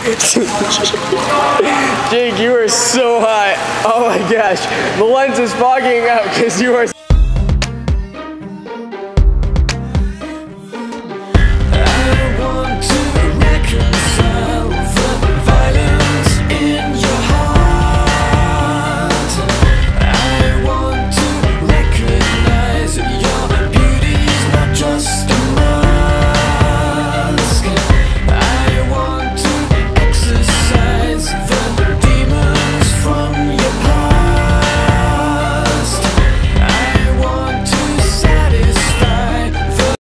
Jake, you are so hot. Oh my gosh. The lens is fogging out because you are